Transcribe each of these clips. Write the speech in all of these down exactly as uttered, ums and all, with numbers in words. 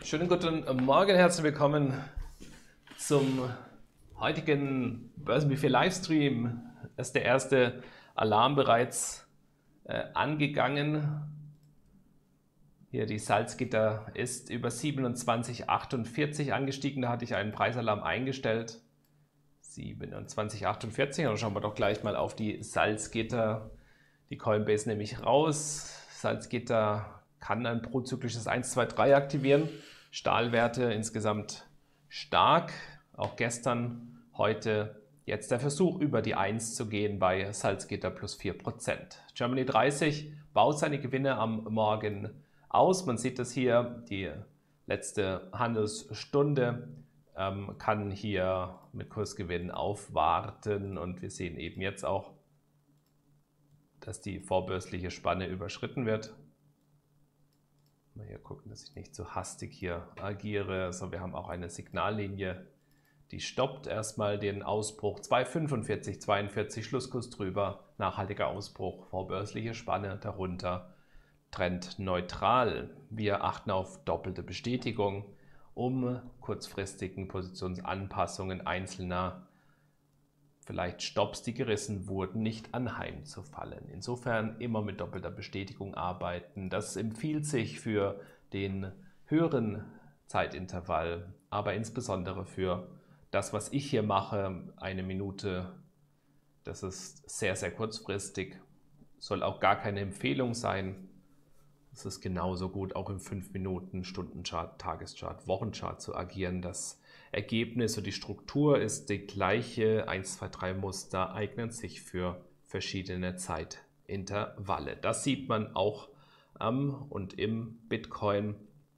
Schönen guten Morgen, herzlich willkommen zum heutigen Börsenbuffet Livestream. Es ist der erste Alarm bereits äh, angegangen. Hier die Salzgitter ist über siebenundzwanzig Komma achtundvierzig angestiegen, da hatte ich einen Preisalarm eingestellt. siebenundzwanzig Komma achtundvierzig, dann schauen wir doch gleich mal auf die Salzgitter. Die Coinbase nehme ich raus. Salzgitter kann ein prozyklisches eins, zwei, drei aktivieren. Stahlwerte insgesamt stark. Auch gestern, heute jetzt der Versuch über die eins zu gehen bei Salzgitter plus vier Prozent. Germany dreißig baut seine Gewinne am Morgen aus. Man sieht das hier, die letzte Handelsstunde ähm, kann hier mit Kursgewinnen aufwarten und wir sehen eben jetzt auch, dass die vorbörsliche Spanne überschritten wird. Mal hier gucken, dass ich nicht zu hastig hier agiere. Also wir haben auch eine Signallinie, die stoppt erstmal den Ausbruch zwei Komma fünfundvierzig zweiundvierzig, Schlusskurs drüber, nachhaltiger Ausbruch, vorbörsliche Spanne darunter, Trend neutral. Wir achten auf doppelte Bestätigung, um kurzfristigen Positionsanpassungen einzelner vielleicht Stops, die gerissen wurden, nicht anheimzufallen. Insofern immer mit doppelter Bestätigung arbeiten. Das empfiehlt sich für den höheren Zeitintervall, aber insbesondere für das, was ich hier mache, eine Minute. Das ist sehr, sehr kurzfristig, soll auch gar keine Empfehlung sein. Es ist genauso gut, auch im fünf Minuten Stundenchart, Tageschart, Wochenchart zu agieren. Das Ergebnis und die Struktur ist die gleiche. eins, zwei, drei Muster eignen sich für verschiedene Zeitintervalle. Das sieht man auch am und im Bitcoin.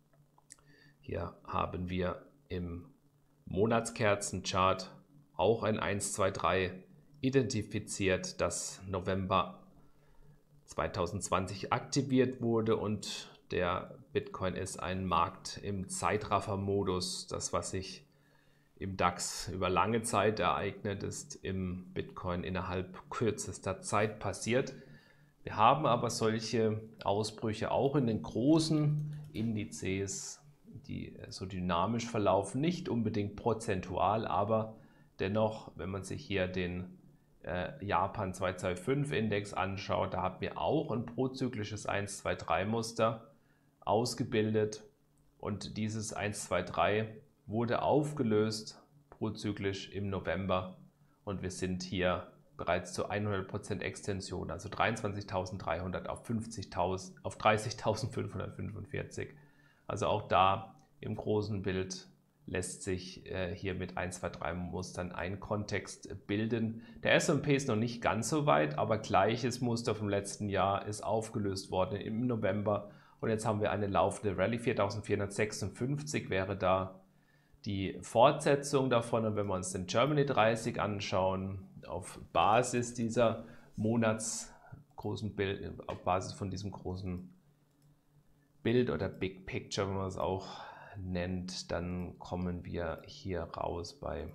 Hier haben wir im Monatskerzenchart auch ein eins, zwei, drei identifiziert, das November zweitausendzwanzig aktiviert wurde und der Bitcoin ist ein Markt im Zeitraffer-Modus. Das, was sich im DAX über lange Zeit ereignet, ist im Bitcoin innerhalb kürzester Zeit passiert. Wir haben aber solche Ausbrüche auch in den großen Indizes, die so dynamisch verlaufen, nicht unbedingt prozentual, aber dennoch, wenn man sich hier den Japan zweihundertfünf Index anschaut, da haben wir auch ein prozyklisches eins, zwei, drei Muster ausgebildet und dieses eins, zwei, drei wurde aufgelöst prozyklisch im November und wir sind hier bereits zu hundert Prozent Extension, also dreiundzwanzigtausenddreihundert auf, auf dreißigtausendfünfhundertfünfundvierzig. Also auch da im großen Bild lässt sich äh, hier mit eins, zwei, drei Mustern ein Kontext bilden. Der S und P ist noch nicht ganz so weit, aber gleiches Muster vom letzten Jahr ist aufgelöst worden im November. Und jetzt haben wir eine laufende Rallye, viertausendvierhundertsechsundfünfzig wäre da die Fortsetzung davon. Und wenn wir uns den Germany dreißig anschauen, auf Basis dieser Monats großen Bild, auf Basis von diesem großen Bild oder Big Picture, wenn man es auch nennt, dann kommen wir hier raus bei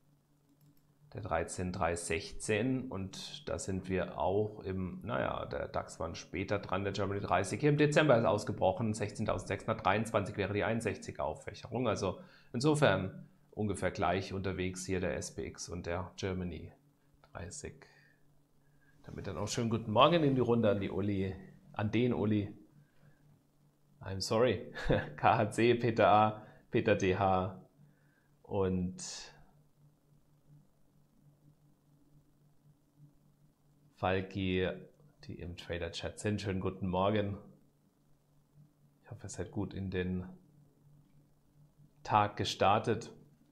der dreizehn Komma dreihundertsechzehn und da sind wir auch im, naja, der DAX war später dran, der Germany dreißig, hier im Dezember ist ausgebrochen, sechzehntausendsechshundertdreiundzwanzig wäre die einundsechzig Auffächerung, also insofern ungefähr gleich unterwegs hier der S P X und der Germany dreißig. Damit dann auch schönen guten Morgen in die Runde an die Uli, an den Uli. I'm sorry, K H C, Peter A, Peter D H und Falki, die im Trader-Chat sind. Schönen guten Morgen. Ich hoffe, ihr seid gut in den Tag gestartet.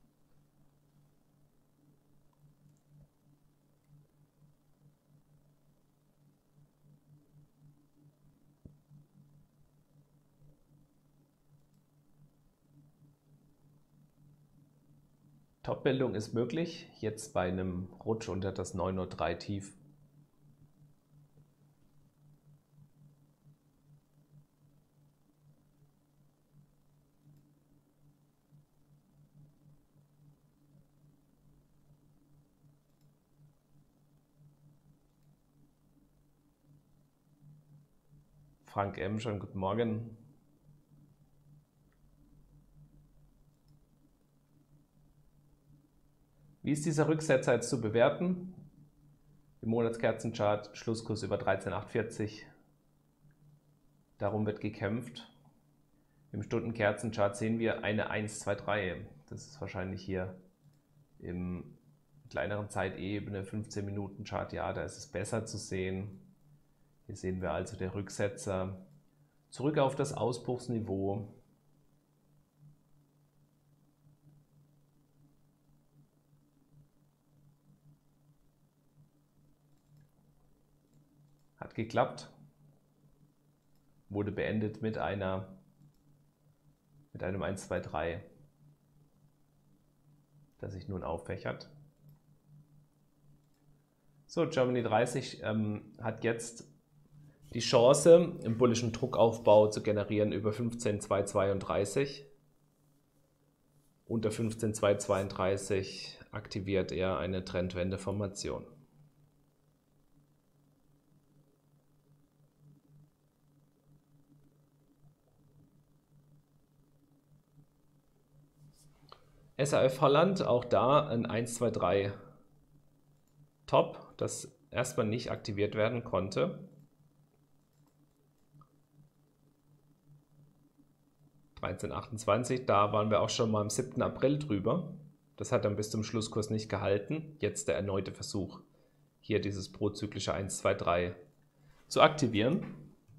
Top-Bildung ist möglich, jetzt bei einem Rutsch unter das neun Uhr drei Tief. Frank M., schönen guten Morgen. Wie ist dieser Rücksetzer jetzt zu bewerten? Im Monatskerzenchart Schlusskurs über dreizehn Komma achtundvierzig. Darum wird gekämpft. Im Stundenkerzenchart sehen wir eine eins, zwei, drei. Das ist wahrscheinlich hier im kleineren Zeitebene, fünfzehn Minuten Chart, ja, da ist es besser zu sehen. Hier sehen wir also der Rücksetzer zurück auf das Ausbruchsniveau. Hat geklappt. Wurde beendet mit einer mit einem eins, zwei, drei, das sich nun auffächert. So, Germany dreißig ähm, hat jetzt die Chance, im bullischen Druckaufbau zu generieren über fünfzehn Komma zweihundertzweiunddreißig. Unter fünfzehn Komma zweihundertzweiunddreißig aktiviert er eine Trendwende-Formation. S A F Holland, auch da ein eins, zwei, drei Top, das erstmal nicht aktiviert werden konnte. dreizehn Komma achtundzwanzig, da waren wir auch schon mal am siebten April drüber. Das hat dann bis zum Schlusskurs nicht gehalten. Jetzt der erneute Versuch, hier dieses prozyklische eins, zwei, drei zu aktivieren.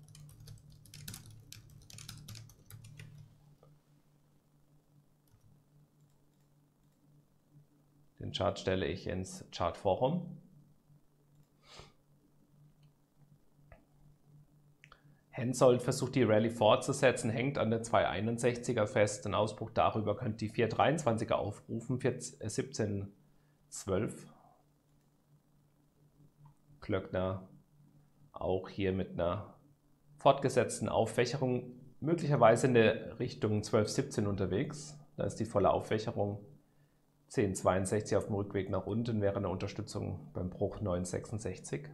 Den Chart stelle ich ins Chartforum. Hensoldt versucht die Rallye fortzusetzen, hängt an der zwei Komma einundsechziger fest. Ein Ausbruch darüber könnte die vier Komma dreiundzwanziger aufrufen, siebzehn Komma zwölf. Klöckner auch hier mit einer fortgesetzten Auffächerung, möglicherweise in der Richtung zwölf Komma siebzehn unterwegs. Da ist die volle Auffächerung. zehn Komma zweiundsechzig auf dem Rückweg nach unten wäre eine Unterstützung beim Bruch neun Komma sechsundsechzig.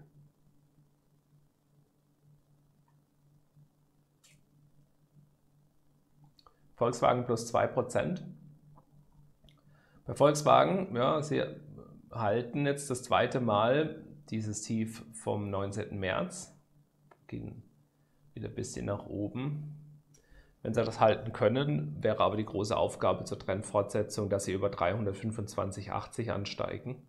Volkswagen plus zwei Prozent. Bei Volkswagen, ja, sie halten jetzt das zweite Mal dieses Tief vom neunzehnten März. Gehen wieder ein bisschen nach oben. Wenn sie das halten können, wäre aber die große Aufgabe zur Trendfortsetzung, dass sie über dreihundertfünfundzwanzig Komma achtzig ansteigen.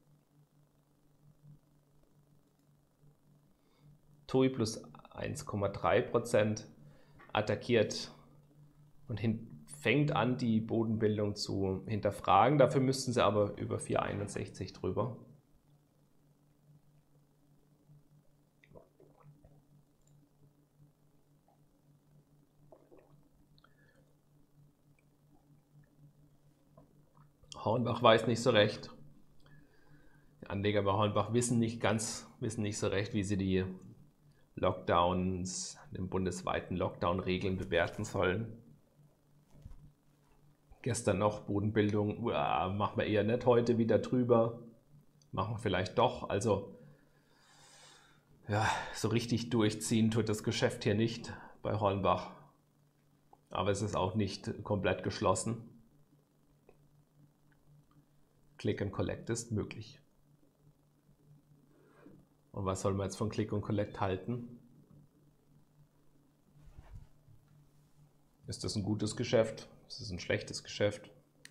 T U I plus eins Komma drei Prozent attackiert und fängt an, die Bodenbildung zu hinterfragen. Dafür müssten sie aber über vier Komma einundsechzig drüber. Hornbach weiß nicht so recht. Die Anleger bei Hornbach wissen nicht ganz, wissen nicht so recht, wie sie die Lockdowns, den bundesweiten Lockdown-Regeln bewerten sollen. Gestern noch Bodenbildung, uah, machen wir eher nicht, heute wieder drüber, machen wir vielleicht doch. Also ja, so richtig durchziehen tut das Geschäft hier nicht bei Hornbach. Aber es ist auch nicht komplett geschlossen. Click and Collect ist möglich. Und was soll man jetzt von Click and Collect halten? Ist das ein gutes Geschäft? Ist das ein schlechtes Geschäft?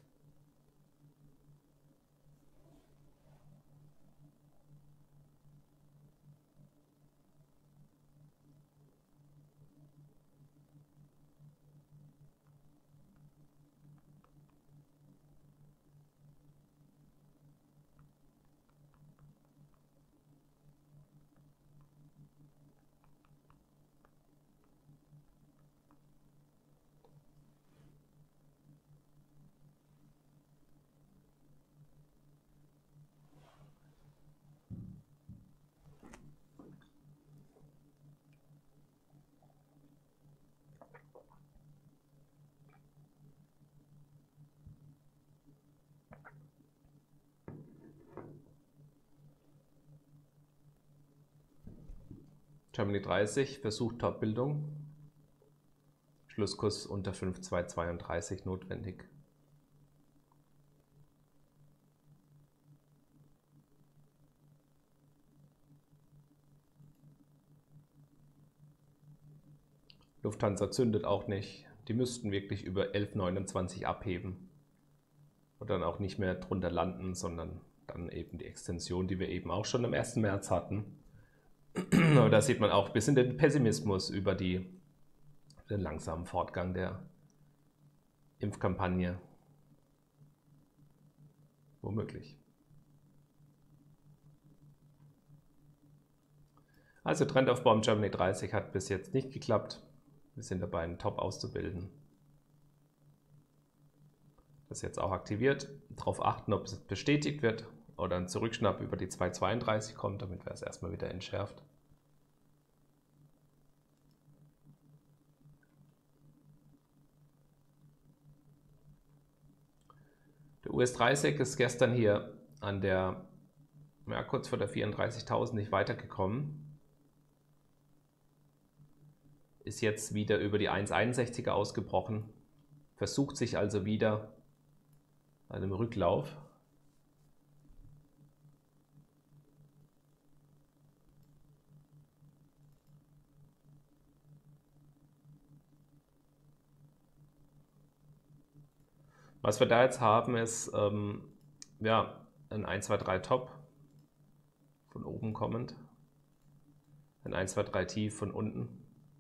Germany dreißig versucht Topbildung. Schlusskurs unter fünf Komma zweihundertzweiunddreißig notwendig. fünf Komma zweihundertzweiunddreißig notwendig. Germany dreißig versucht Topbildung. Schlusskurs unter fünf Komma zweihundertzweiunddreißig notwendig. Schlusskurs unter fünf Komma zweihundertzweiunddreißig notwendig. Schlusskurs unter fünf Komma zweihundertzweiunddreißig notwendig. Lufthansa zündet auch nicht. Die müssten wirklich über elf neunundzwanzig abheben und dann auch nicht mehr drunter landen, sondern dann eben die Extension, die wir eben auch schon am ersten März hatten. Aber da sieht man auch ein bisschen den Pessimismus über die, den langsamen Fortgang der Impfkampagne. Womöglich. Also Trendaufbau im Germany dreißig hat bis jetzt nicht geklappt. Wir sind dabei, einen Top auszubilden. Das ist jetzt auch aktiviert. Darauf achten, ob es bestätigt wird oder ein Zurückschnapp über die zwei zweiunddreißig kommt, damit wir es erstmal wieder entschärft. Der U S dreißig ist gestern hier an der, ja, kurz vor der vierunddreißigtausend nicht weitergekommen. Ist jetzt wieder über die eins einundsechziger ausgebrochen, versucht sich also wieder einem Rücklauf. Was wir da jetzt haben, ist ähm, ja, ein eins zwei drei Top von oben kommend, ein eins zwei drei Tief von unten.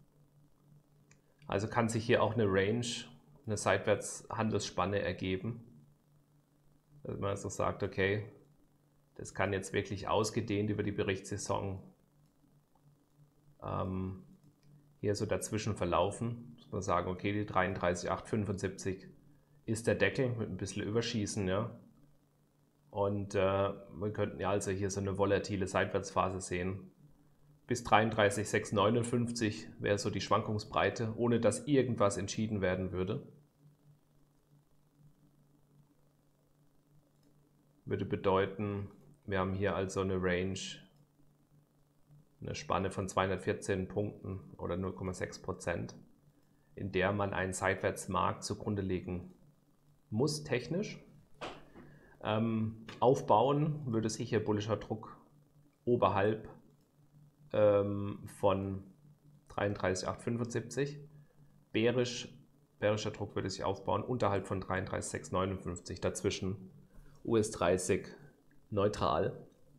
Also kann sich hier auch eine Range, eine Seitwärtshandelsspanne ergeben. Dass man also sagt, okay, das kann jetzt wirklich ausgedehnt über die Berichtssaison ähm, hier so dazwischen verlaufen. Muss man sagen, okay, die dreiunddreißig Komma achthundertfünfundsiebzig ist der Deckel mit ein bisschen Überschießen, ja. Und äh, wir könnten ja also hier so eine volatile Seitwärtsphase sehen. Bis dreiunddreißig Komma sechshundertneunundfünfzig wäre so die Schwankungsbreite, ohne dass irgendwas entschieden werden würde. Würde bedeuten, wir haben hier also eine Range, eine Spanne von zweihundertvierzehn Punkten oder null Komma sechs Prozent, in der man einen Seitwärtsmarkt zugrunde legen muss, technisch. Ähm, aufbauen würde sich hier bullischer Druck oberhalb ähm, von dreiunddreißig Komma achthundertfünfundsiebzig. Bärisch, bärischer Druck würde sich aufbauen unterhalb von dreiunddreißig Komma sechshundertneunundfünfzig, dazwischen U S dreißig neutral.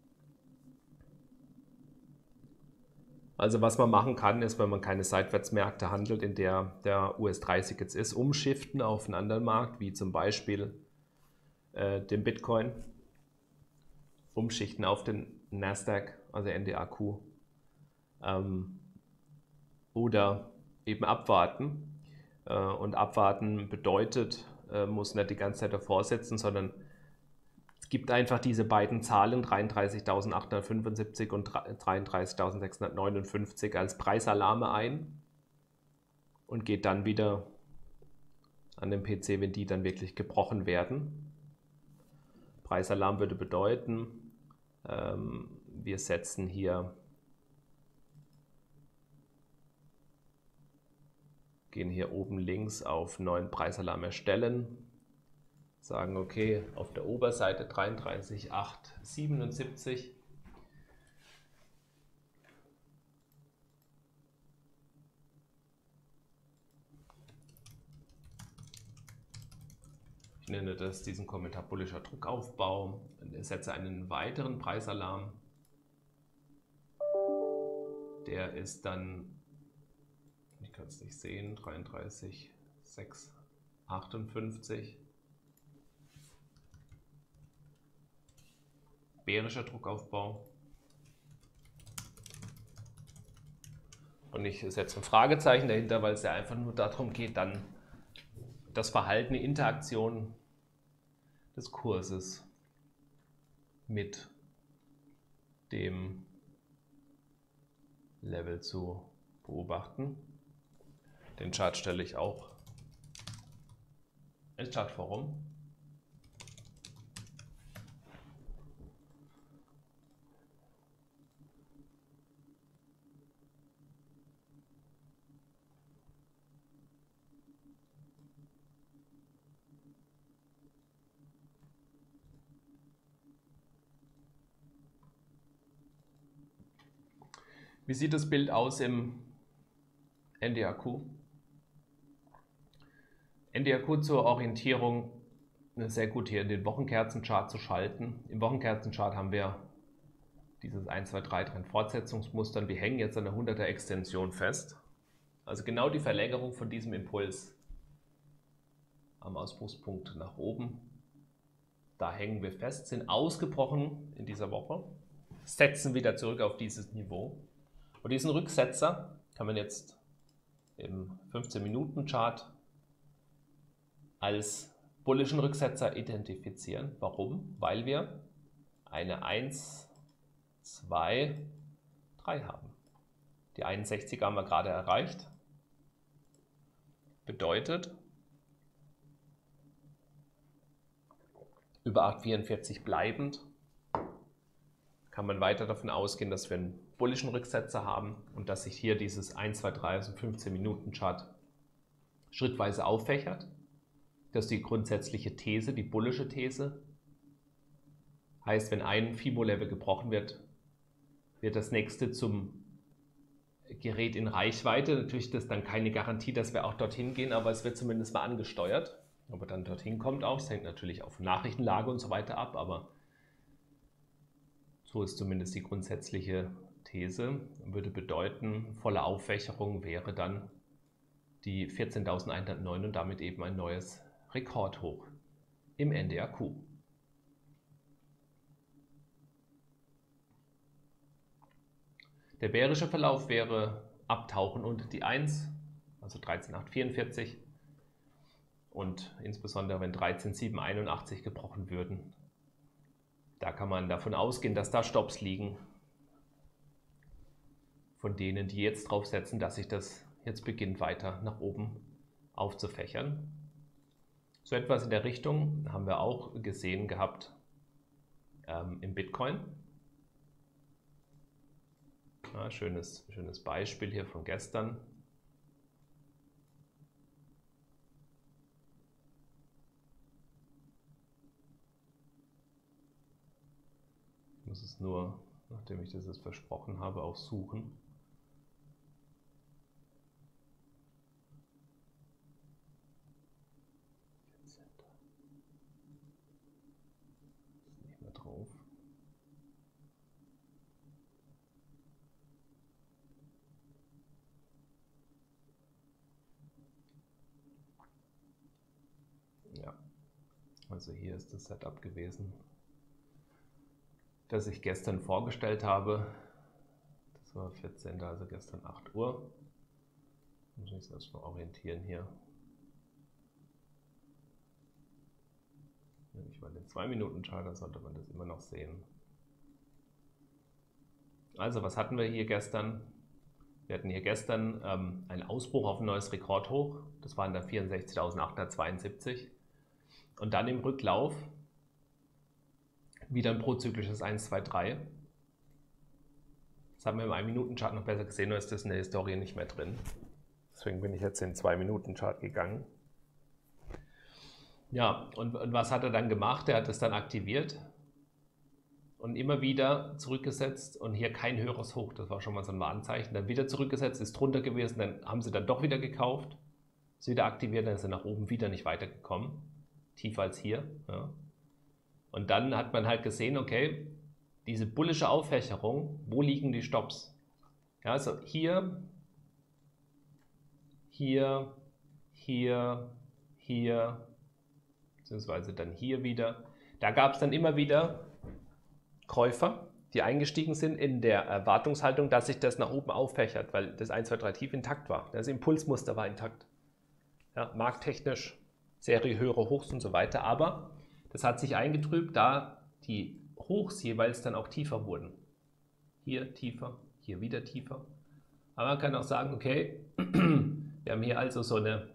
Also was man machen kann, ist, wenn man keine Seitwärtsmärkte handelt, in der der U S dreißig jetzt ist, umschiften auf einen anderen Markt, wie zum Beispiel äh, den Bitcoin, umschichten auf den Nasdaq, also N D A Q, ähm, oder eben abwarten. Äh, und abwarten bedeutet, äh, muss nicht die ganze Zeit davor sitzen, sondern es gibt einfach diese beiden Zahlen, dreiunddreißigtausendachthundertfünfundsiebzig und dreiunddreißigtausendsechshundertneunundfünfzig, als Preisalarme ein und geht dann wieder an den P C, wenn die dann wirklich gebrochen werden. Preisalarm würde bedeuten, ähm, wir setzen hier, gehen hier oben links auf neuen Preisalarm erstellen, sagen, okay, auf der Oberseite dreiunddreißig Komma achthundertsiebenundsiebzig. Ich nenne das diesen Kommentar bullischer Druckaufbau. Ich setze einen weiteren Preisalarm. Der ist dann, ich kann es nicht sehen, dreiunddreißig Komma sechshundertachtundfünfzig. Bärischer Druckaufbau. Und ich setze ein Fragezeichen dahinter, weil es ja einfach nur darum geht, dann das Verhalten, die Interaktion des Kurses mit dem Level zu beobachten. Den Chart stelle ich auch ins Chartforum. Wie sieht das Bild aus im N D A Q. N D A Q zur Orientierung sehr gut hier in den Wochenkerzenchart zu schalten. Im Wochenkerzenchart haben wir dieses eins, zwei, drei, drei Fortsetzungsmustern. Wir hängen jetzt an der hunderter Extension fest. Also genau die Verlängerung von diesem Impuls am Ausbruchspunkt nach oben. Da hängen wir fest, sind ausgebrochen in dieser Woche, setzen wieder zurück auf dieses Niveau. Und diesen Rücksetzer kann man jetzt im fünfzehn Minuten Chart als bullischen Rücksetzer identifizieren. Warum? Weil wir eine eins, zwei, drei haben. Die einundsechziger haben wir gerade erreicht. Bedeutet, über acht Komma vierundvierzig bleibend kann man weiter davon ausgehen, dass wir einen bullischen Rücksetzer haben und dass sich hier dieses eins, zwei, drei, also fünfzehn Minuten Chart schrittweise auffächert. Das ist die grundsätzliche These, die bullische These. Heißt, wenn ein Fimo-Level gebrochen wird, wird das nächste zum Gerät in Reichweite. Natürlich ist das dann keine Garantie, dass wir auch dorthin gehen, aber es wird zumindest mal angesteuert. Ob er dann dorthin kommt auch, das hängt natürlich auf Nachrichtenlage und so weiter ab, aber so ist zumindest die grundsätzliche These. Würde bedeuten, volle Auffächerung wäre dann die vierzehntausendeinhundertneun und damit eben ein neues Rekordhoch im N D A Q. Der bärische Verlauf wäre Abtauchen unter die eins, also dreizehn Komma achthundertvierundvierzig. Und insbesondere wenn dreizehn Komma siebenhunderteinundachtzig gebrochen würden, da kann man davon ausgehen, dass da Stops liegen, von denen, die jetzt drauf setzen, dass sich das jetzt beginnt weiter nach oben aufzufächern. So etwas in der Richtung haben wir auch gesehen gehabt ähm, im Bitcoin. Ja, schönes, schönes Beispiel hier von gestern. Ich muss es nur, nachdem ich das jetzt versprochen habe, auch suchen. Ist nicht mehr drauf. Ja, also hier ist das Setup gewesen, das ich gestern vorgestellt habe. Das war vierzehnten also gestern acht Uhr. Muss ich mich erstmal orientieren hier. Wenn ich mal den zwei Minuten Chart, dann sollte man das immer noch sehen. Also was hatten wir hier gestern? Wir hatten hier gestern ähm, einen Ausbruch auf ein neues Rekordhoch. Das waren da vierundsechzigtausendachthundertzweiundsiebzig. Und dann im Rücklauf wieder ein prozyklisches eins, zwei, drei. Das haben wir im ein Minuten Chart noch besser gesehen, nur ist das in der Historie nicht mehr drin. Deswegen bin ich jetzt in den zwei Minuten Chart gegangen. Ja, und, und was hat er dann gemacht? Er hat es dann aktiviert und immer wieder zurückgesetzt und hier kein höheres Hoch. Das war schon mal so ein Warnzeichen. Dann wieder zurückgesetzt, ist drunter gewesen, dann haben sie dann doch wieder gekauft, ist wieder aktiviert, dann ist er nach oben wieder nicht weitergekommen. Tiefer als hier. Ja. Und dann hat man halt gesehen, okay, diese bullische Auffächerung, wo liegen die Stops? Ja, also hier, hier, hier, hier, beziehungsweise dann hier wieder. Da gab es dann immer wieder Käufer, die eingestiegen sind in der Erwartungshaltung, dass sich das nach oben auffächert, weil das eins, zwei, drei tief intakt war. Das Impulsmuster war intakt. Ja, markttechnisch Serie höhere Hochs und so weiter, aber das hat sich eingetrübt, da die Hochs jeweils dann auch tiefer wurden. Hier tiefer, hier wieder tiefer. Aber man kann auch sagen, okay, wir haben hier also so eine,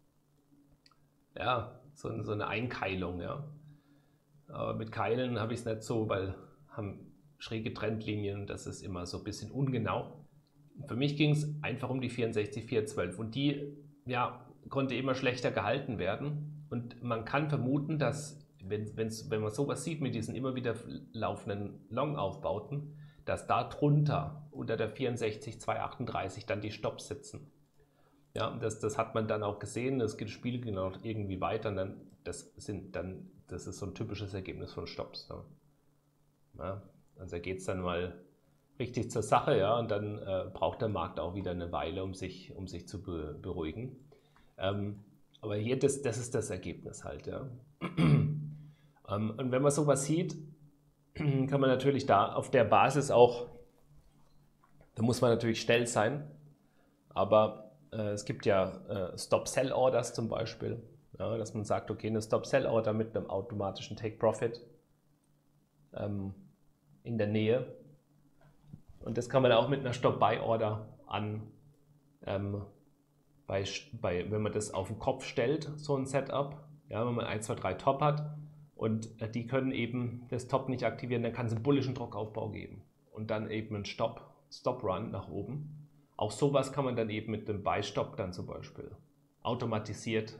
ja, so eine, so eine Einkeilung. Ja. Aber mit Keilen habe ich es nicht so, weil haben schräge Trendlinien, das ist immer so ein bisschen ungenau. Für mich ging es einfach um die vierundsechzig vierhundertzwölf und die ja, konnte immer schlechter gehalten werden. Und man kann vermuten, dass Wenn, wenn's, wenn man sowas sieht mit diesen immer wieder laufenden Long-Aufbauten, dass da drunter unter der vierundsechzig zweihundertachtunddreißig dann die Stops sitzen. Ja, das, das hat man dann auch gesehen, das Spiel geht noch irgendwie weiter und dann, das, sind dann, das ist so ein typisches Ergebnis von Stops. Ne? Ja, also da geht es dann mal richtig zur Sache, ja, und dann äh, braucht der Markt auch wieder eine Weile, um sich, um sich zu be beruhigen. Ähm, aber hier, das, das ist das Ergebnis halt, ja. ähm, und wenn man sowas sieht, kann man natürlich da auf der Basis auch, da muss man natürlich schnell sein, aber äh, es gibt ja äh, Stop-Sell-Orders zum Beispiel, ja, dass man sagt, okay, eine Stop-Sell-Order mit einem automatischen Take-Profit ähm, in der Nähe. Und das kann man auch mit einer Stop-Buy-Order an, ähm, bei, bei, wenn man das auf den Kopf stellt, so ein Setup, ja, wenn man eins, zwei, drei Top hat und äh, die können eben das Top nicht aktivieren, dann kann es einen bullischen Druckaufbau geben und dann eben einen Stop, Stop-Run nach oben. Auch sowas kann man dann eben mit dem Buy-Stop dann zum Beispiel automatisiert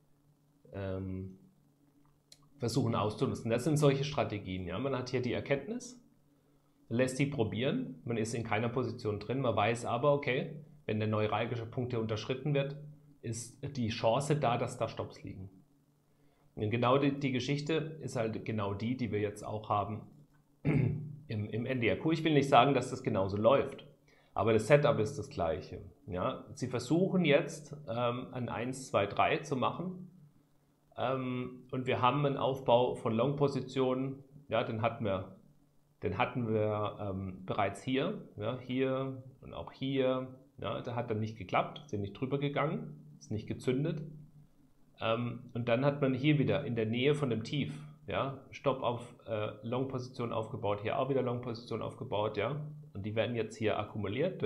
ähm, versuchen auszunutzen. Das sind solche Strategien. Ja. Man hat hier die Erkenntnis, lässt die probieren, man ist in keiner Position drin, man weiß aber, okay, wenn der neuralgische Punkt hier unterschritten wird, ist die Chance da, dass da Stops liegen. Und genau die, die Geschichte ist halt genau die, die wir jetzt auch haben im, im N D R Q. Ich will nicht sagen, dass das genauso läuft, aber das Setup ist das gleiche. Ja? Sie versuchen jetzt ähm, ein eins, zwei, drei zu machen ähm, und wir haben einen Aufbau von Long-Positionen, ja, den hatten wir Den hatten wir ähm, bereits hier, ja, hier und auch hier. Ja, da hat dann nicht geklappt, sind nicht drüber gegangen, ist nicht gezündet. Ähm, und dann hat man hier wieder in der Nähe von dem Tief, ja, Stopp auf äh, Long-Position aufgebaut, hier auch wieder Long-Position aufgebaut, ja. Und die werden jetzt hier akkumuliert.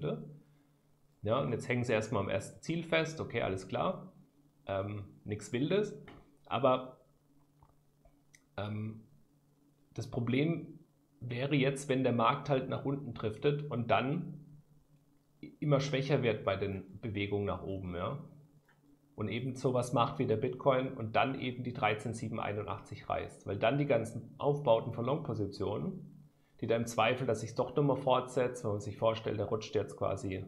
Ja, und jetzt hängen sie erstmal am ersten Ziel fest, okay, alles klar. Ähm, nichts Wildes. Aber ähm, das Problem wäre jetzt, wenn der Markt halt nach unten driftet und dann immer schwächer wird bei den Bewegungen nach oben, ja. Und eben sowas macht wie der Bitcoin und dann eben die dreizehn Komma siebenhunderteinundachtzig reißt, weil dann die ganzen Aufbauten von Long-Positionen, die da im Zweifel, dass sich doch nochmal fortsetzt, wenn man sich vorstellt, der rutscht jetzt quasi,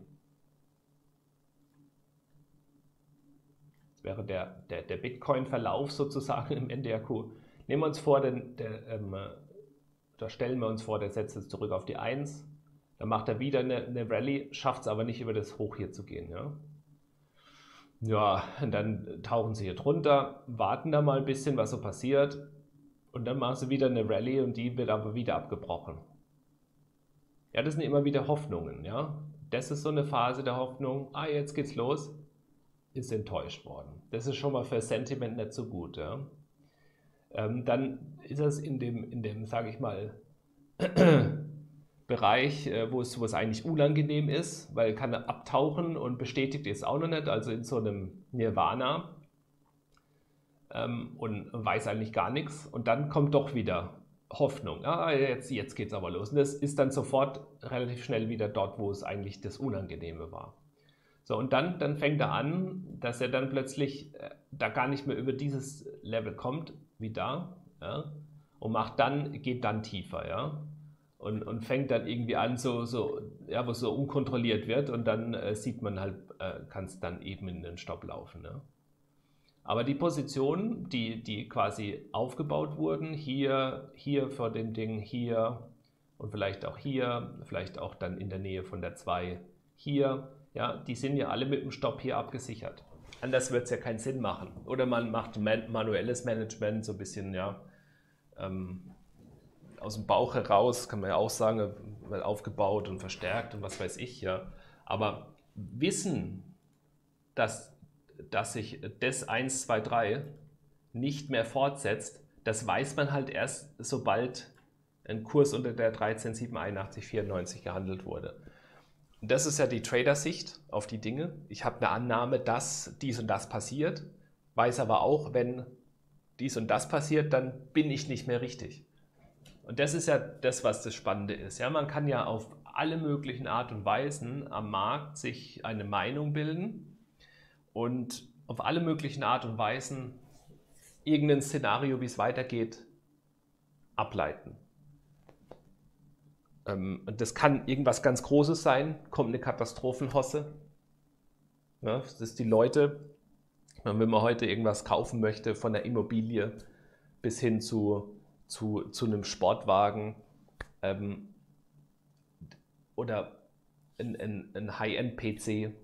das wäre der, der, der Bitcoin-Verlauf sozusagen im N D R Q. Nehmen wir uns vor, den, der, ähm, da stellen wir uns vor, der setzt jetzt zurück auf die eins, dann macht er wieder eine, eine Rallye, schafft es aber nicht über das Hoch hier zu gehen. Ja, ja, und dann tauchen sie hier drunter, warten da mal ein bisschen, was so passiert und dann machen sie wieder eine Rallye und die wird aber wieder abgebrochen. Ja, das sind immer wieder Hoffnungen. Ja, das ist so eine Phase der Hoffnung, ah, jetzt geht's los, ist enttäuscht worden. Das ist schon mal für Sentiment nicht so gut. Ja. Ähm, dann ist es in dem, in dem sage ich mal, Bereich, äh, wo, es, wo es eigentlich unangenehm ist, weil kann er abtauchen und bestätigt ist auch noch nicht, also in so einem Nirvana ähm, und weiß eigentlich gar nichts und dann kommt doch wieder Hoffnung. Ah, jetzt, jetzt geht es aber los. Und das ist dann sofort relativ schnell wieder dort, wo es eigentlich das Unangenehme war. So, und dann, dann fängt er an, dass er dann plötzlich äh, da gar nicht mehr über dieses Level kommt, wie da, ja, und macht dann, geht dann tiefer, ja, und, und fängt dann irgendwie an, so, so, ja, wo es so unkontrolliert wird und dann äh, sieht man halt, äh, kann es dann eben in den Stopp laufen, ja. Aber die Positionen, die, die quasi aufgebaut wurden, hier, hier vor dem Ding, hier und vielleicht auch hier, vielleicht auch dann in der Nähe von der zwei hier, ja, die sind ja alle mit dem Stopp hier abgesichert. Anders wird es ja keinen Sinn machen. Oder man macht man manuelles Management, so ein bisschen, ja, ähm, aus dem Bauch heraus, kann man ja auch sagen, aufgebaut und verstärkt und was weiß ich, ja. Aber wissen, dass, dass sich das eins, zwei, drei nicht mehr fortsetzt, das weiß man halt erst, sobald ein Kurs unter der dreizehn Komma siebenhunderteinundachtzig vierundneunzig gehandelt wurde. Und das ist ja die Trader-Sicht auf die Dinge. Ich habe eine Annahme, dass dies und das passiert, weiß aber auch, wenn dies und das passiert, dann bin ich nicht mehr richtig. Und das ist ja das, was das Spannende ist. Ja, man kann ja auf alle möglichen Art und Weisen am Markt sich eine Meinung bilden und auf alle möglichen Art und Weisen irgendein Szenario, wie es weitergeht, ableiten. Das kann irgendwas ganz Großes sein, kommt eine Katastrophenhosse Ja, das ist die Leute, wenn man heute irgendwas kaufen möchte, von der Immobilie bis hin zu, zu, zu einem Sportwagen ähm, oder ein, ein, ein High-End-P C,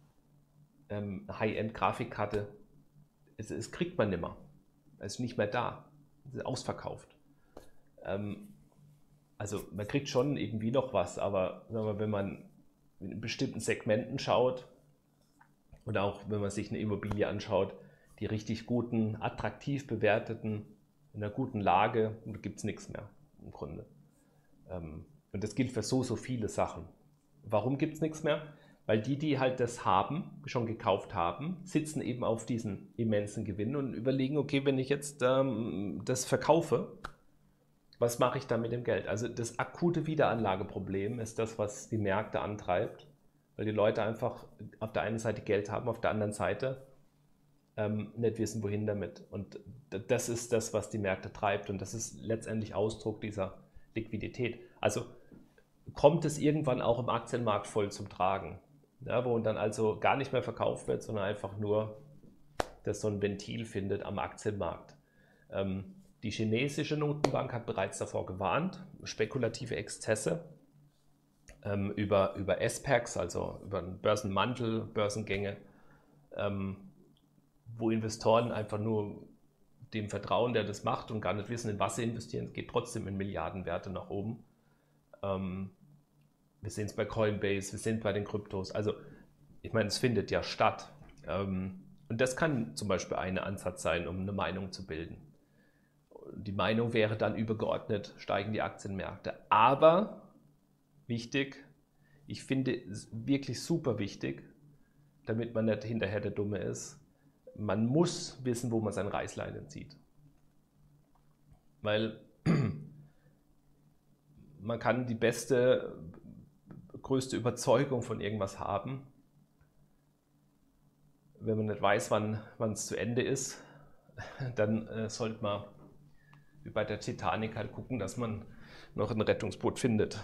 ähm, High-End-Grafikkarte, es, es kriegt man nicht mehr. Es ist nicht mehr da. Es ist ausverkauft. Ähm, also man kriegt schon irgendwie noch was, aber wenn man in bestimmten Segmenten schaut oder auch wenn man sich eine Immobilie anschaut, die richtig guten, attraktiv bewerteten, in einer guten Lage, da gibt es nichts mehr im Grunde. Ähm, und das gilt für so, so viele Sachen. Warum gibt es nichts mehr? Weil die, die halt das haben, schon gekauft haben, sitzen eben auf diesen immensen Gewinn und überlegen, okay, wenn ich jetzt ähm, das verkaufe, was mache ich dann mit dem Geld? Also das akute Wiederanlageproblem ist das, was die Märkte antreibt, weil die Leute einfach auf der einen Seite Geld haben, auf der anderen Seite ähm, nicht wissen, wohin damit. Und das ist das, was die Märkte treibt und das ist letztendlich Ausdruck dieser Liquidität. Also kommt es irgendwann auch im Aktienmarkt voll zum Tragen, ja, wo dann also gar nicht mehr verkauft wird, sondern einfach nur, dass so ein Ventil findet am Aktienmarkt. Ähm, Die chinesische Notenbank hat bereits davor gewarnt, spekulative Exzesse ähm, über, über S PACs, also über einen Börsenmantel, Börsengänge, ähm, wo Investoren einfach nur dem vertrauen, der das macht und gar nicht wissen, in was sie investieren. Es geht trotzdem in Milliardenwerte nach oben. Ähm, wir sehen es bei Coinbase, wir sind bei den Kryptos. Also ich meine, es findet ja statt. Ähm, und das kann zum Beispiel ein Ansatz sein, um eine Meinung zu bilden. Die Meinung wäre dann übergeordnet, steigen die Aktienmärkte. Aber wichtig, ich finde es wirklich super wichtig, damit man nicht hinterher der Dumme ist, man muss wissen, wo man seine Reißleine zieht. Weil man kann die beste, größte Überzeugung von irgendwas haben, wenn man nicht weiß, wann es zu Ende ist, dann äh, sollte man wie bei der Titanic halt gucken, dass man noch ein Rettungsboot findet.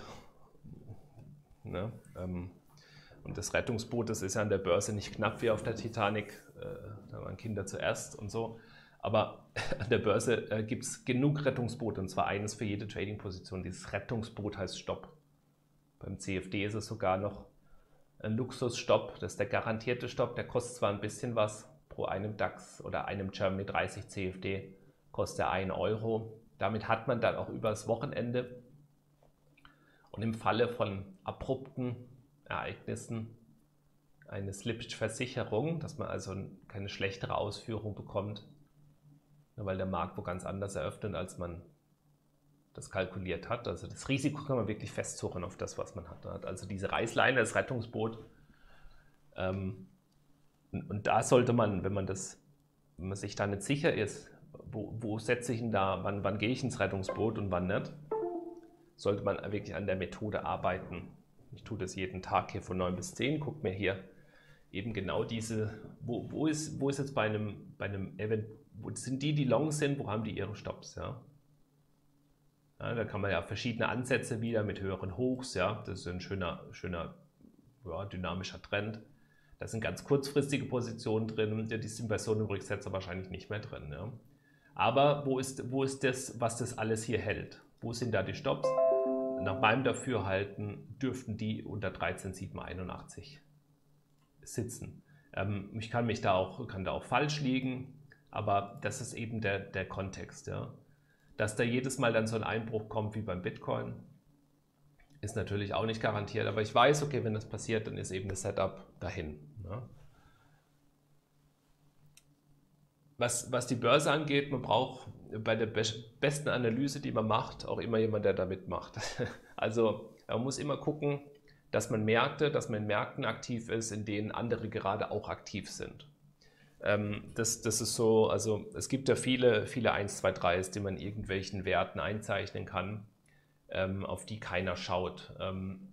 Ne? Ähm, und das Rettungsboot, das ist ja an der Börse nicht knapp wie auf der Titanic, äh, da waren Kinder zuerst und so. Aber an der Börse äh, gibt es genug Rettungsboote und zwar eines für jede Trading-Position. Dieses Rettungsboot heißt Stopp. Beim C F D ist es sogar noch ein Luxusstopp, das ist der garantierte Stopp, der kostet zwar ein bisschen was pro einem DAX oder einem Germany dreißig C F D, kostet er ein Euro. Damit hat man dann auch übers Wochenende und im Falle von abrupten Ereignissen eine Slippage-Versicherung, dass man also keine schlechtere Ausführung bekommt, weil der Markt wo ganz anders eröffnet, als man das kalkuliert hat. Also das Risiko kann man wirklich festzurren auf das, was man hat. Also diese Reißleine, das Rettungsboot. Ähm, und, und da sollte man, wenn man das, wenn man sich da nicht sicher ist, wo, wo setze ich denn da, wann, wann gehe ich ins Rettungsboot und wann nicht, sollte man wirklich an der Methode arbeiten. Ich tue das jeden Tag hier von neun bis zehn, gucke mir hier eben genau diese, wo, wo, ist, wo ist jetzt bei einem, bei einem Event, wo sind die, die long sind, wo haben die ihre Stops, ja? Ja, da kann man ja verschiedene Ansätze wieder mit höheren Hochs, ja, das ist ein schöner, schöner ja, dynamischer Trend. Da sind ganz kurzfristige Positionen drin, die sind bei so einem Rücksetzer wahrscheinlich nicht mehr drin. Ja. Aber wo ist, wo ist das, was das alles hier hält? Wo sind da die Stops? Nach meinem Dafürhalten dürften die unter dreizehn Komma siebenhunderteinundachtzig sitzen. Ähm, ich kann mich da auch, kann da auch falsch liegen, aber das ist eben der, der Kontext. Ja. Dass da jedes Mal dann so ein Einbruch kommt wie beim Bitcoin, ist natürlich auch nicht garantiert, aber ich weiß, okay, wenn das passiert, dann ist eben das Setup dahin. Ne? Was, was die Börse angeht, man braucht bei der be besten Analyse, die man macht, auch immer jemand, der da mitmacht. Also man muss immer gucken, dass man Märkte, dass man in Märkten aktiv ist, in denen andere gerade auch aktiv sind. Ähm, das, das ist so, also es gibt ja viele, viele eins, zwei, dreis, die man in irgendwelchen Werten einzeichnen kann, ähm, auf die keiner schaut. Ähm,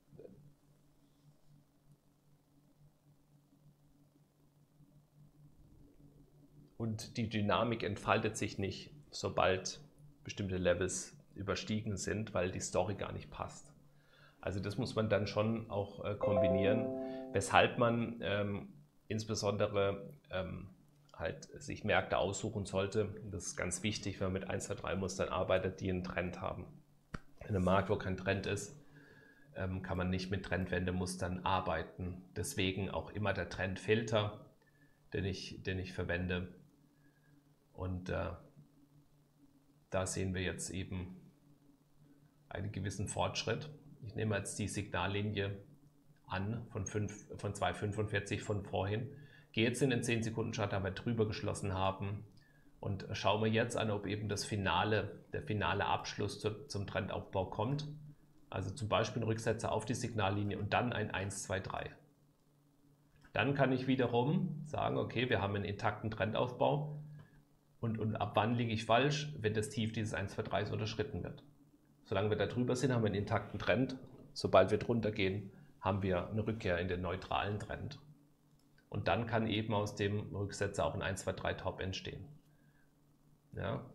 Und die Dynamik entfaltet sich nicht, sobald bestimmte Levels überstiegen sind, weil die Story gar nicht passt. Also das muss man dann schon auch äh, kombinieren, weshalb man ähm, insbesondere ähm, halt sich Märkte aussuchen sollte. Das ist ganz wichtig, wenn man mit eins, zwei, drei Mustern arbeitet, die einen Trend haben. In einem Markt, wo kein Trend ist, ähm, kann man nicht mit Trendwendemustern arbeiten. Deswegen auch immer der Trendfilter, den ich, den ich verwende. Und äh, da sehen wir jetzt eben einen gewissen Fortschritt. Ich nehme jetzt die Signallinie an von, fünf, von zwei Komma fünfundvierzig von vorhin. Gehe jetzt in den zehn Sekunden Chart, da wir drüber geschlossen haben, und schaue mir jetzt an, ob eben das Finale, der finale Abschluss zu, zum Trendaufbau kommt. Also zum Beispiel ein Rücksetzer auf die Signallinie und dann ein eins, zwei, drei. Dann kann ich wiederum sagen, okay, wir haben einen intakten Trendaufbau und, und ab wann liege ich falsch, wenn das Tief dieses eins, zwei, drei unterschritten wird. Solange wir da drüber sind, haben wir einen intakten Trend. Sobald wir drunter gehen, haben wir eine Rückkehr in den neutralen Trend. Und dann kann eben aus dem Rücksetzer auch ein eins, zwei, drei Top entstehen. Ja.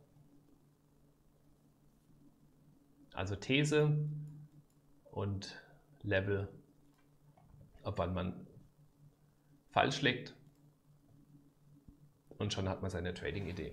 Also These und Level, ab wann man falsch liegt, und schon hat man seine Trading-Idee.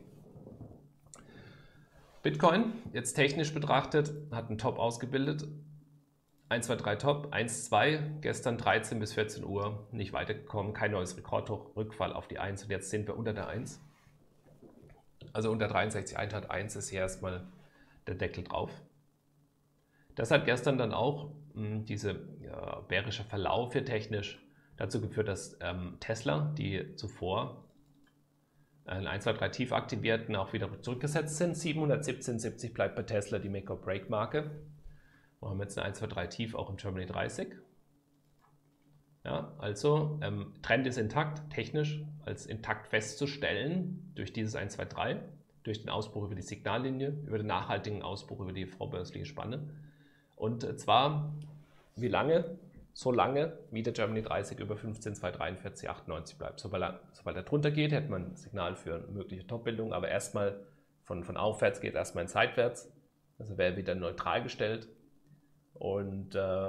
Bitcoin, jetzt technisch betrachtet, hat einen Top ausgebildet. eins, zwei, drei Top, eins, zwei, gestern dreizehn bis vierzehn Uhr nicht weitergekommen, kein neues Rekordhoch, Rückfall auf die eins und jetzt sind wir unter der eins. Also unter dreiundsechzig Komma eins ist hier erstmal der Deckel drauf. Das hat gestern dann auch mh, dieser ja, bärische Verlauf hier technisch dazu geführt, dass ähm, Tesla, die zuvor ein eins, zwei, drei tief aktivierten, auch wieder zurückgesetzt sind. siebenhundertsiebzehn Komma siebzig bleibt bei Tesla die Make-or-Break-Marke. Wir haben jetzt ein eins, zwei, drei tief auch im Germany dreißig. Ja, also ähm, Trend ist intakt, technisch als intakt festzustellen durch dieses eins, zwei, drei, durch den Ausbruch über die Signallinie, über den nachhaltigen Ausbruch über die vorbörsliche Spanne. Und äh, zwar, wie lange? So lange, wie der Germany dreißig über fünfzehn, zwei, dreiundvierzig, achtundneunzig bleibt. Sobald er, sobald er drunter geht, hätte man ein Signal für eine mögliche Topbildung, aber erstmal von, von aufwärts geht erstmal in seitwärts. Also wäre wieder neutral gestellt. Und äh,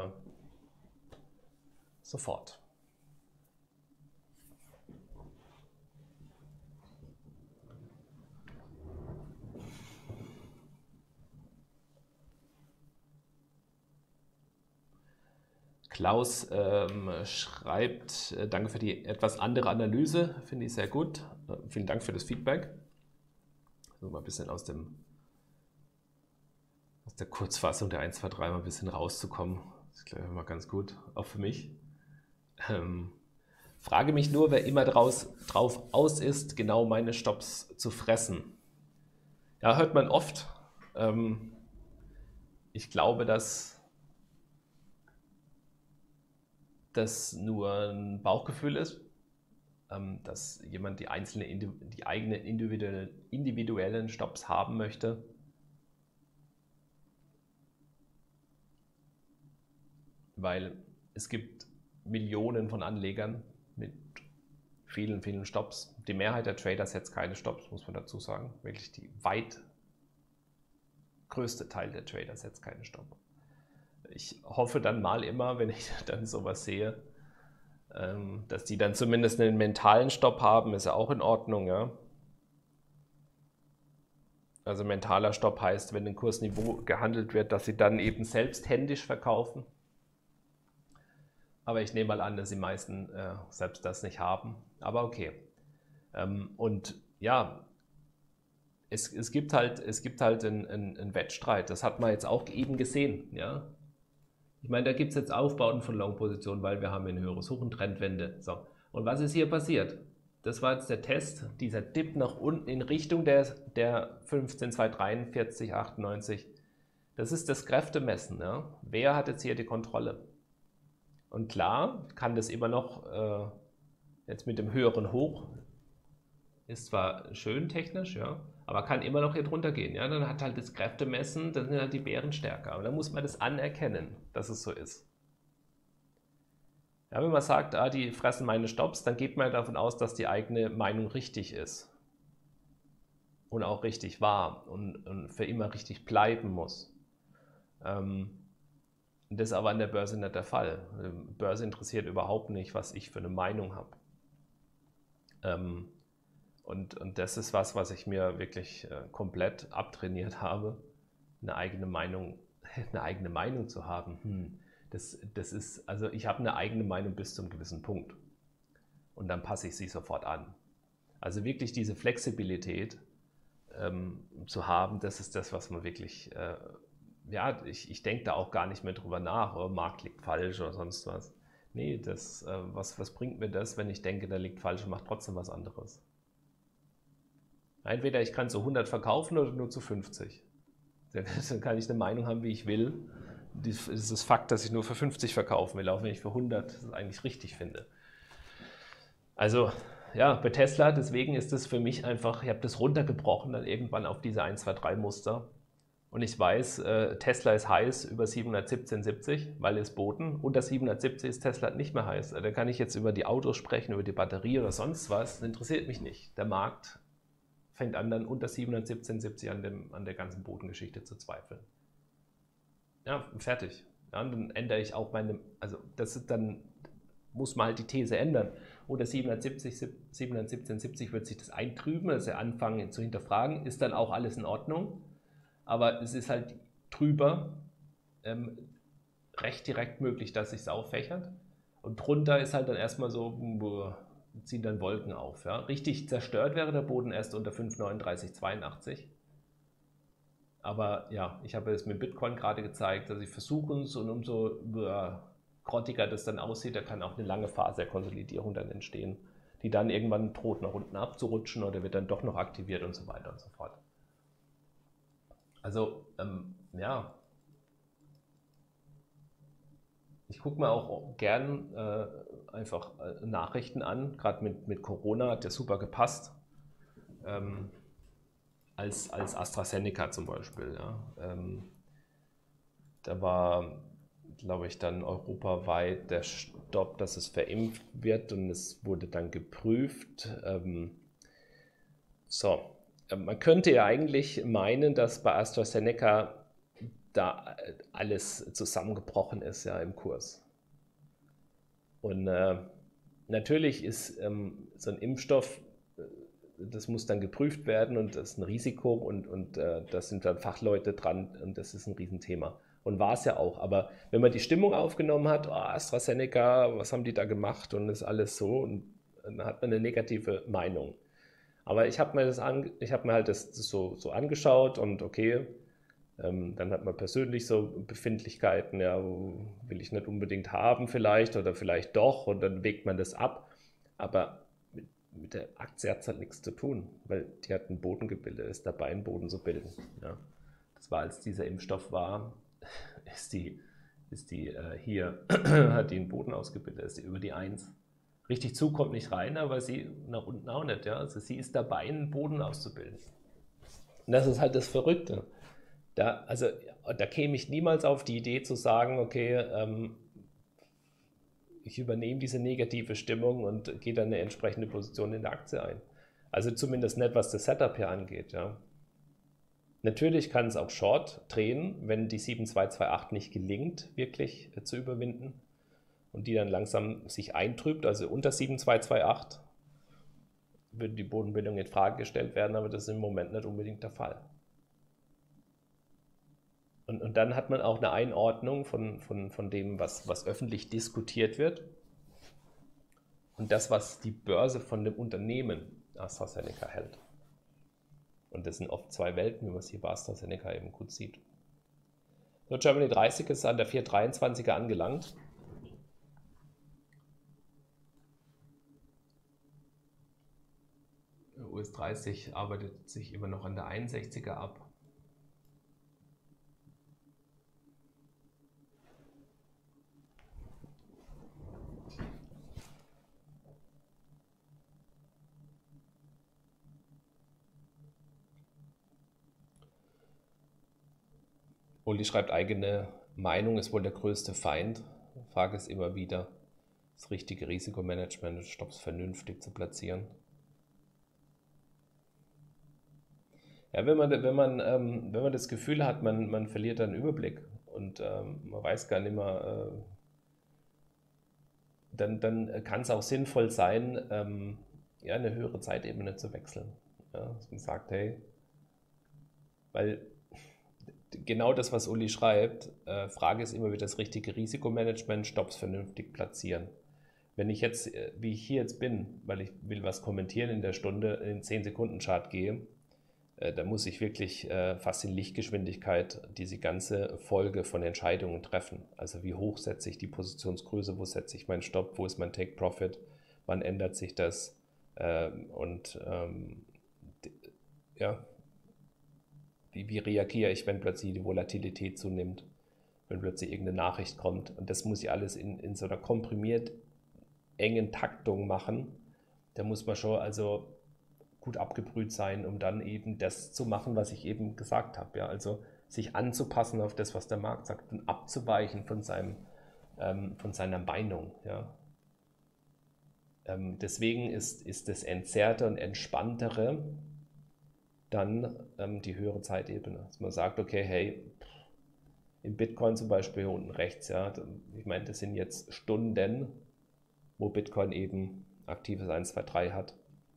sofort. Klaus ähm, schreibt, äh, danke für die etwas andere Analyse, finde ich sehr gut. Äh, vielen Dank für das Feedback. Also mal ein bisschen aus, dem, aus der Kurzfassung der eins, zwei, drei mal ein bisschen rauszukommen. Das ist, glaube ich, mal ganz gut, auch für mich. Ähm, frage mich nur, wer immer draus, drauf aus ist, genau meine Stops zu fressen. Ja, hört man oft. Ähm, ich glaube, dass das nur ein Bauchgefühl ist, ähm, dass jemand die, einzelne, die eigenen individuelle, individuellen Stops haben möchte. Weil es gibt Millionen von Anlegern mit vielen, vielen Stops. Die Mehrheit der Trader setzt keine Stops, muss man dazu sagen. Wirklich die weit größte Teil der Trader setzt keine Stops. Ich hoffe dann mal immer, wenn ich dann sowas sehe, dass die dann zumindest einen mentalen Stopp haben, ist ja auch in Ordnung. Ja? Also mentaler Stopp heißt, wenn ein Kursniveau gehandelt wird, dass sie dann eben selbst händisch verkaufen. Aber ich nehme mal an, dass die meisten äh, selbst das nicht haben. Aber okay. Ähm, und ja, es, es gibt halt, es gibt halt einen, einen, einen Wettstreit. Das hat man jetzt auch eben gesehen. Ja? Ich meine, da gibt es jetzt Aufbauten von Long-Positionen, weil wir haben eine höhere Suchen-Trendwende. So. Und was ist hier passiert? Das war jetzt der Test, dieser Dip nach unten in Richtung der, der fünfzehn, zwei, dreiundvierzig, achtundneunzig. Das ist das Kräftemessen. Ja? Wer hat jetzt hier die Kontrolle? Und klar, kann das immer noch, äh, jetzt mit dem höheren Hoch, ist zwar schön technisch, ja, aber kann immer noch hier drunter gehen. Ja? Dann hat halt das Kräftemessen, dann sind halt die Bären stärker. Aber dann muss man das anerkennen, dass es so ist. Ja, wenn man sagt, ah, die fressen meine Stops, dann geht man davon aus, dass die eigene Meinung richtig ist. Und auch richtig war und, und für immer richtig bleiben muss. Ähm, Das ist aber an der Börse nicht der Fall. Die Börse interessiert überhaupt nicht, was ich für eine Meinung habe. Ähm, und, und das ist was, was ich mir wirklich äh, komplett abtrainiert habe, eine eigene Meinung, eine eigene Meinung zu haben. Hm, das, das ist, also ich habe eine eigene Meinung bis zum gewissen Punkt und dann passe ich sie sofort an. Also wirklich diese Flexibilität ähm, zu haben, das ist das, was man wirklich, äh, ja, ich, ich denke da auch gar nicht mehr drüber nach, oh, Markt liegt falsch oder sonst was. Nee, das, äh, was, was bringt mir das, wenn ich denke, der liegt falsch und macht trotzdem was anderes? Entweder ich kann zu hundert verkaufen oder nur zu fünfzig. Dann kann ich eine Meinung haben, wie ich will. Es ist das Fakt, dass ich nur für fünfzig verkaufen will, auch wenn ich für hundert das eigentlich richtig finde. Also ja, bei Tesla, deswegen ist das für mich einfach, ich habe das runtergebrochen dann irgendwann auf diese eins, zwei, drei Muster. Und ich weiß, äh, Tesla ist heiß über siebenhundertsiebzehn siebzig, weil es boten. Unter siebenhundertsiebzig ist Tesla nicht mehr heiß. Da kann ich jetzt über die Autos sprechen, über die Batterie oder sonst was. Das interessiert mich nicht. Der Markt fängt an, dann unter siebenhundertsiebzehn siebzig an, dem, an der ganzen Bodengeschichte zu zweifeln. Ja, fertig. Ja, und dann ändere ich auch meine, also das ist dann, muss man halt die These ändern. Unter siebenhundertsiebzig, siebenhundertsiebzehn siebzig wird sich das eintrüben, also anfangen zu hinterfragen, ist dann auch alles in Ordnung. Aber es ist halt drüber ähm, recht direkt möglich, dass sich es auffächert. Und drunter ist halt dann erstmal so, boah, ziehen dann Wolken auf. Ja. Richtig zerstört wäre der Boden erst unter fünf neununddreißig zweiundachtzig. Aber ja, ich habe es mit Bitcoin gerade gezeigt, dass ich versuche es und umso boah, grottiger das dann aussieht, da kann auch eine lange Phase der Konsolidierung dann entstehen, die dann irgendwann droht nach unten abzurutschen oder wird dann doch noch aktiviert und so weiter und so fort. Also ähm, ja, ich gucke mir auch gern äh, einfach äh, Nachrichten an, gerade mit, mit Corona hat der super gepasst, ähm, als, als AstraZeneca zum Beispiel. Ja. Ähm, da war, glaube ich, dann europaweit der Stopp, dass es verimpft wird und es wurde dann geprüft. Ähm, so, man könnte ja eigentlich meinen, dass bei AstraZeneca da alles zusammengebrochen ist, ja, im Kurs. Und äh, natürlich ist ähm, so ein Impfstoff, das muss dann geprüft werden und das ist ein Risiko und, und äh, da sind dann Fachleute dran und das ist ein Riesenthema. Und war es ja auch. Aber wenn man die Stimmung aufgenommen hat, oh, AstraZeneca, was haben die da gemacht und ist alles so, und dann hat man eine negative Meinung. Aber ich habe mir das an, ich habe mir halt das, das so, so angeschaut und okay, ähm, dann hat man persönlich so Befindlichkeiten, ja, will ich nicht unbedingt haben vielleicht oder vielleicht doch und dann wägt man das ab. Aber mit, mit der Aktie hat es halt nichts zu tun, weil die hat einen Boden gebildet, ist dabei, einen Boden zu bilden. Ja. Das war, als dieser Impfstoff war, ist die, ist die äh, hier, hat die einen Boden ausgebildet, ist die über die eins. Richtig zu kommt nicht rein, aber sie nach unten auch nicht. Ja? Also sie ist dabei, einen Boden auszubilden. Und das ist halt das Verrückte. Da, also, da käme ich niemals auf die Idee zu sagen, okay, ähm, ich übernehme diese negative Stimmung und gehe dann eine entsprechende Position in der Aktie ein. Also zumindest nicht, was das Setup hier angeht. Ja. Natürlich kann es auch Short drehen, wenn die sieben zwei zwei acht nicht gelingt, wirklich äh, zu überwinden und die dann langsam sich eintrübt, also unter sieben zwei zwei acht würde die Bodenbildung in Frage gestellt werden, aber das ist im Moment nicht unbedingt der Fall. Und, und dann hat man auch eine Einordnung von, von, von dem, was, was öffentlich diskutiert wird und das, was die Börse von dem Unternehmen AstraZeneca hält. Und das sind oft zwei Welten, wie man es hier bei AstraZeneca eben gut sieht. So, Germany dreißig ist an der vier dreiundzwanziger angelangt. U S dreißig arbeitet sich immer noch an der einundsechziger ab. Uli schreibt, eigene Meinung ist wohl der größte Feind. Die Frage ist immer wieder, das richtige Risikomanagement und Stops vernünftig zu platzieren. Ja, wenn man, wenn man, ähm, wenn man das Gefühl hat, man, man verliert einen Überblick und ähm, man weiß gar nicht mehr, äh, dann, dann kann es auch sinnvoll sein, ähm, ja, eine höhere Zeitebene zu wechseln. Ja, dass man sagt, hey, weil genau das, was Uli schreibt, äh, Frage ist immer wieder das richtige Risikomanagement, Stops vernünftig platzieren. Wenn ich jetzt, äh, wie ich hier jetzt bin, weil ich will was kommentieren in der Stunde, in den zehn Sekunden Chart gehe, äh, da muss ich wirklich äh, fast in Lichtgeschwindigkeit diese ganze Folge von Entscheidungen treffen. Also wie hoch setze ich die Positionsgröße, wo setze ich meinen Stopp, wo ist mein Take Profit, wann ändert sich das ähm, und ähm, ja, wie, wie reagiere ich, wenn plötzlich die Volatilität zunimmt, wenn plötzlich irgendeine Nachricht kommt. Und das muss ich alles in, in so einer komprimiert engen Taktung machen. Da muss man schon also gut abgebrüht sein, um dann eben das zu machen, was ich eben gesagt habe. Ja? Also sich anzupassen auf das, was der Markt sagt und abzuweichen von, seinem, ähm, von seiner Meinung. Ja? Ähm, deswegen ist, ist das Entzerrte und Entspanntere dann ähm, die höhere Zeitebene. Dass man sagt, okay, hey, im Bitcoin zum Beispiel hier unten rechts, ja, ich meine, das sind jetzt Stunden, wo Bitcoin eben aktives eins, zwei, drei hat.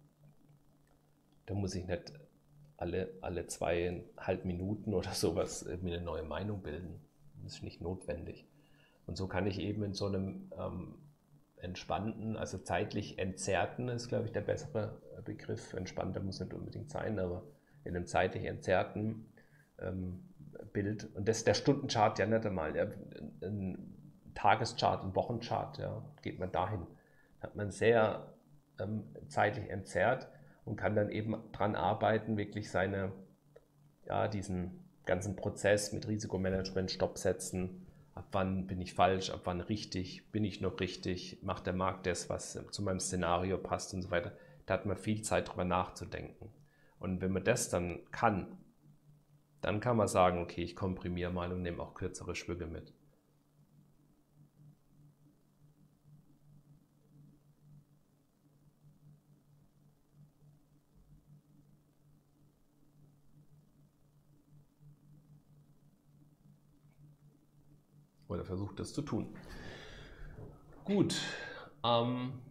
Da muss ich nicht alle, alle zweieinhalb Minuten oder sowas mir eine neue Meinung bilden. Das ist nicht notwendig. Und so kann ich eben in so einem ähm, entspannten, also zeitlich entzerrten, ist glaube ich der bessere Begriff. Entspannter muss nicht unbedingt sein, aber in einem zeitlich entzerrten ähm, Bild. Und das ist der Stundenchart ja nicht einmal. Ja, ein Tageschart, ein Wochenchart, ja, geht man dahin. Da hat man sehr ähm, zeitlich entzerrt und kann dann eben dran arbeiten, wirklich seine, ja, diesen ganzen Prozess mit Risikomanagement, Stopp setzen, ab wann bin ich falsch, ab wann richtig, bin ich noch richtig, macht der Markt das, was zu meinem Szenario passt und so weiter. Da hat man viel Zeit drüber nachzudenken. Und wenn man das dann kann, dann kann man sagen, okay, ich komprimiere mal und nehme auch kürzere Schwünge mit. Oder versucht das zu tun. Gut. Ähm,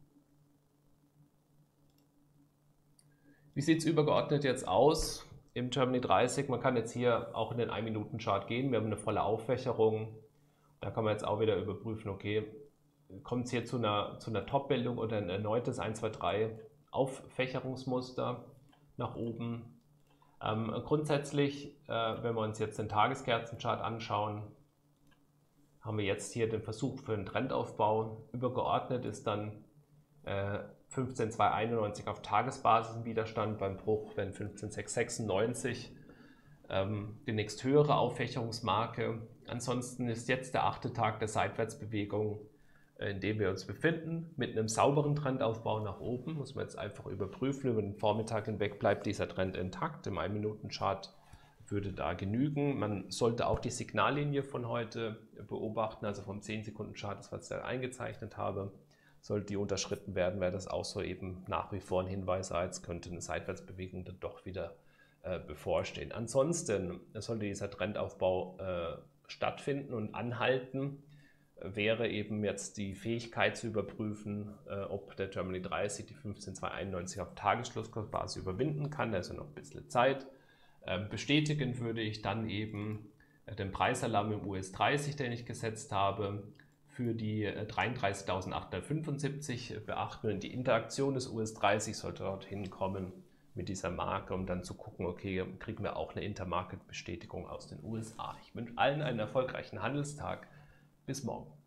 wie sieht es übergeordnet jetzt aus im Germany dreißig? Man kann jetzt hier auch in den ein Minuten Chart gehen. Wir haben eine volle Auffächerung. Da kann man jetzt auch wieder überprüfen, okay, kommt es hier zu einer, zu einer Top-Bildung oder ein erneutes eins, zwei, drei Auffächerungsmuster nach oben. Ähm, grundsätzlich, äh, wenn wir uns jetzt den Tageskerzenchart anschauen, haben wir jetzt hier den Versuch für einen Trendaufbau. Übergeordnet ist dann äh, fünfzehn Komma zweihunderteinundneunzig auf Tagesbasis ein Widerstand, beim Bruch wenn fünfzehn Komma sechshundertsechsundneunzig ähm, die nächst höhere Auffächerungsmarke. Ansonsten ist jetzt der achte Tag der Seitwärtsbewegung, äh, in dem wir uns befinden, mit einem sauberen Trendaufbau nach oben. Muss man jetzt einfach überprüfen, über den Vormittag hinweg bleibt dieser Trend intakt. Im ein Minuten Chart würde da genügen. Man sollte auch die Signallinie von heute beobachten, also vom zehn Sekunden Chart, das was ich da eingezeichnet habe. Sollte die unterschritten werden, wäre das auch so eben nach wie vor ein Hinweis, als könnte eine Seitwärtsbewegung dann doch wieder äh, bevorstehen. Ansonsten sollte dieser Trendaufbau äh, stattfinden und anhalten, wäre eben jetzt die Fähigkeit zu überprüfen, äh, ob der Germany dreißig die fünfzehn Komma zweihunderteinundneunzig auf Tagesschlusskursbasis überwinden kann. Da ist ja noch ein bisschen Zeit. Bestätigen würde ich dann eben den Preisalarm im U S dreißig, den ich gesetzt habe, für die dreiunddreißigtausendachthundertfünfundsiebzig beachten. Und die Interaktion des U S dreißig sollte dorthin kommen mit dieser Marke, um dann zu gucken, okay, kriegen wir auch eine Intermarket-Bestätigung aus den U S A. Ich wünsche allen einen erfolgreichen Handelstag. Bis morgen.